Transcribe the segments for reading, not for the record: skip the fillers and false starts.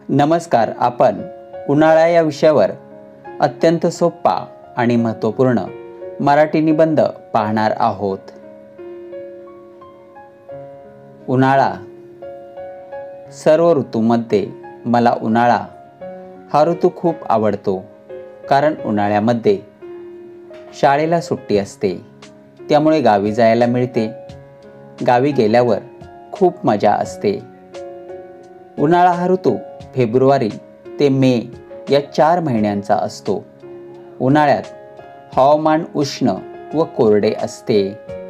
नमस्कार. आपण उन्हाळा या विषयावर अत्यंत सोपा आणि महत्त्वपूर्ण मराठी निबंध पाहणार आहोत. उन्हाळा. सर्व ऋतूंमध्ये मला उन्हाळा हा ऋतू खूप आवडतो, कारण उन्हाळ्यामध्ये शाळेला सुट्टी असते, त्यामुळे गावी जायला मिळते. गावी गेल्यावर खूप मजा असते. उन्हाळा हा ऋतू फेब्रुवारी ते मे या 4 महिन्यांचा असतो. उन्हाळ्यात हवामान उष्ण व कोरडे असते.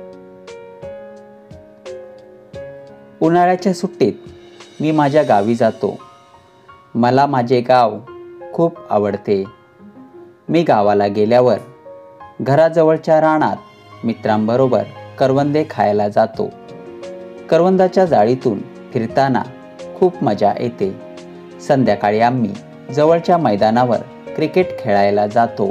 उन्हाळ्याच्या सुट्टीत मी माझ्या गावी जातो. मला माझे गाव खूप आवडते. मी गावाला गेल्यावर घराजवळच्या रानात मित्रांबरोबर करवंदे खायला जातो. करवंदाच्या जाळीतून फिरताना खूप मजा येते. संध्याकाळी आम्ही जवळच्या मैदानावर क्रिकेट खेळायला जातो.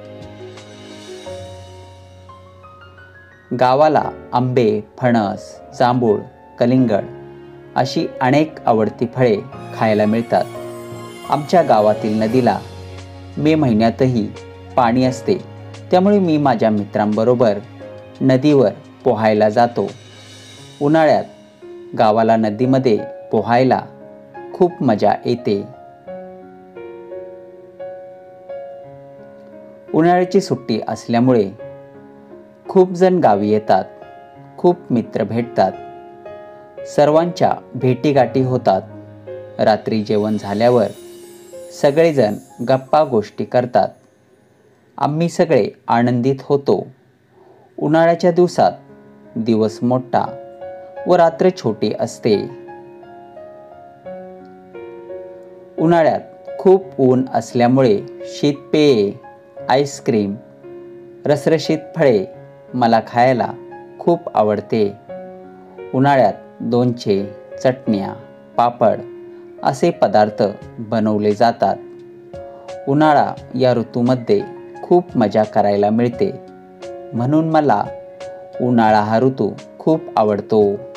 गावाला आंबे, फणस, जांभूळ, कलिंगड अशी अनेक आवडती फळे खायला मिळतात. आमच्या गावातील नदीला मे महिन्यातही पाणी असते, त्यामुळे मी माझ्या मित्रांबरोबर नदीवर पोहायला जातो. उन्हाळ्यात गावाला नदीमध्ये पोहायला खूप मजा येते. उन्हाळ्याची सुट्टी असल्यामुळे खूप जण गावी येतात. खूप मित्र भेटतात. सर्वांच्या भेटीगाठी होतात. रात्री जेवण झाल्यावर सगळेजण गप्पा गोष्टी करतात. आम्ही सगळे आनंदित होतो. उन्हाळ्याच्या दिवसात दिवस मोठा व रात्र छोटी असते. उन्हाळ्यात खूप ऊन असल्यामुळे शीतपेये, आईस्क्रीम, रसरशीत फळे मला खायला खूप आवडते. उन्हाळ्यात लोणचे, चटण्या, पापड असे पदार्थ बनवले जातात. उन्हाळा या ऋतूमध्ये खूप मजा करायला मिळते, म्हणून मला उन्हाळा हा ऋतू खूप आवडतो.